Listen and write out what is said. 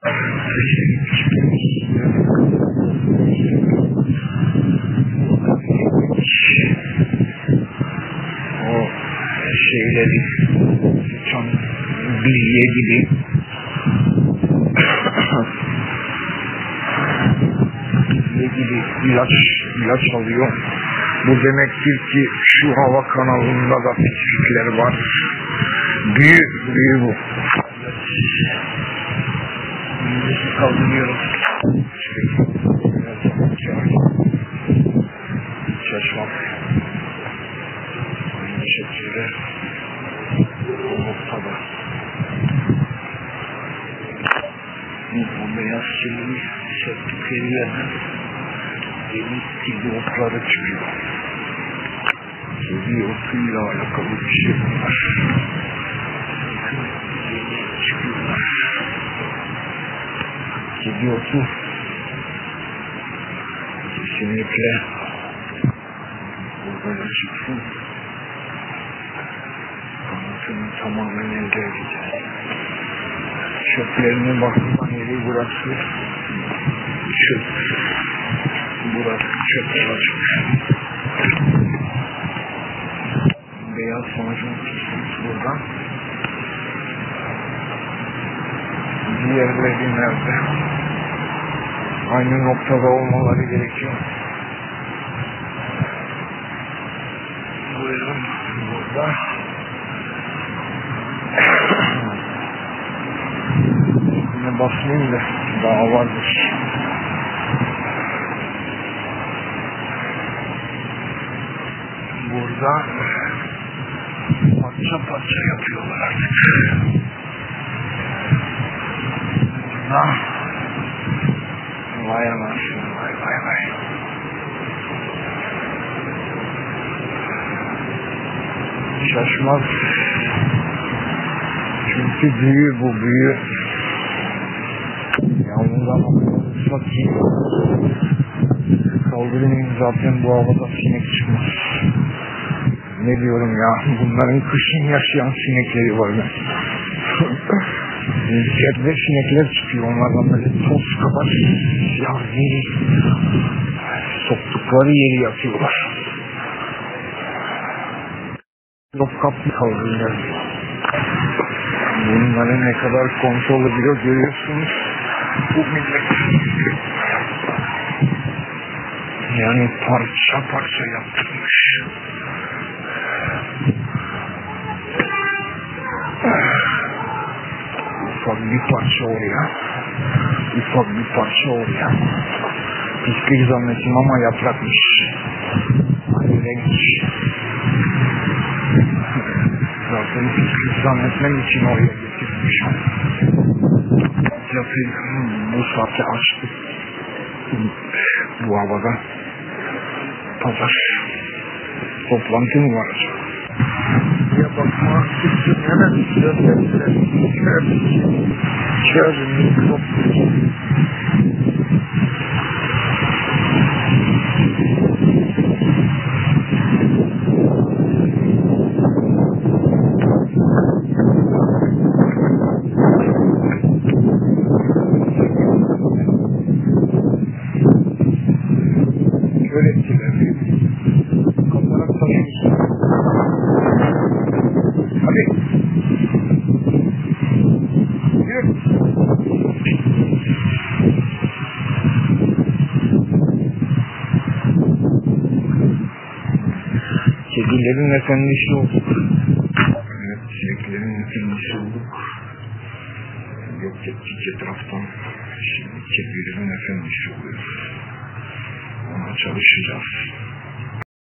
O şeyleri tam bilye gibi ilaç alıyor. Bu demektir ki şu hava kanalında da pislikler var. Büyü bu. Müzik kaldırıyorum. Şaşmam. Aynı şekilde bu noktada. Bu beyaz kirli sertlikleri yerden deniz kirli otları çıkıyor. Kirli otuyla alakalı bir şey var. Çıkıyorlar. Kirli otu kesinlikle buradan çıksın. Kanatını tamamen elde edeceğiz. Çöplerini bakımdan yeri burası. Çöp. Burası çöp olacak. Beyaz sonucun buradan. Diğerleri nerede? Aynı noktada olmaları gerekiyor. Buyurun burada. Yine basmayayım da daha vardır. Burada parça parça yapıyorlar artık. Burada vay anasını vay. Şaşmaz. Çünkü büyü bu büyü. Yalnız ama satayım. Kaldırmayayım zaten bu havada sinek çıkmaz. Ne diyorum ya, bunların kışın yaşayan sinekleri var ben. Yerde sinekler çıkıyor, onlardan böyle toz kabar, siyah deri, soktukları yeri yatıyorlar. Yok kaplı kaldırıyor. Bunları ne kadar kontrol ediyor görüyorsunuz. Bu millet. Yani parça parça yaptırmış. Ufak bir parça oraya. Ufak bir parça oraya. Pislik zannettim ama yaprakmış. Aynı renk. Zaten pislik zannetmem için oraya getirmişim. Zaten bu saatte açtı. Bu havada. Pazar. Toplantı mı var acaba? Ya bakma, çıktım hemen çöz mikrop. Şöyle etkiler. Kaparak taşıyorsun. Hadi. Yürü. Kedilerin efendisi olduk. Evet, kedilerin efendisi olduk. Yok ettik etraftan. Şimdi kedilerin efendisi oluyor. Ona çalışacağız.